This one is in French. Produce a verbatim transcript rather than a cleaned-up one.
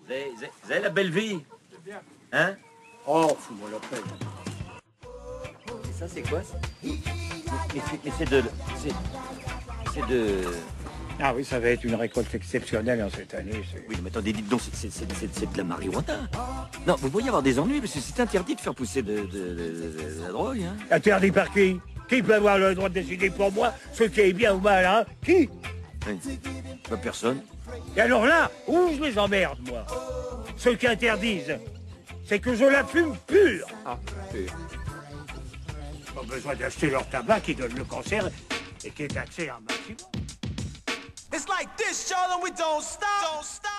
Vous avez, vous avez- vous avez la belle vie? Hein? Oh, fous-moi la peine. Et ça, c'est quoi? ça Mais, mais c'est- mais c'est de... C'est... C'est de... Ah oui, ça va être une récolte exceptionnelle en cette année. c'est- Oui, mais attendez, dites donc, c'est- c'est c'est- c'est- c'est de la marijuana. Non, vous pourriez avoir des ennuis, parce que c'est interdit de faire pousser de, de- de- de- de la drogue, hein. Interdit par qui? Qui peut avoir le droit de décider pour moi ce qui est bien ou mal, hein? Qui? Oui. Pas personne. Et alors là, où je les emmerde, moi? Ceux qui interdisent, c'est que je la fume pure. Ah, oui. Pas besoin d'acheter leur tabac qui donne le cancer et qui est taxé un maximum. It's like this, y'all, and we don't stop. Don't stop.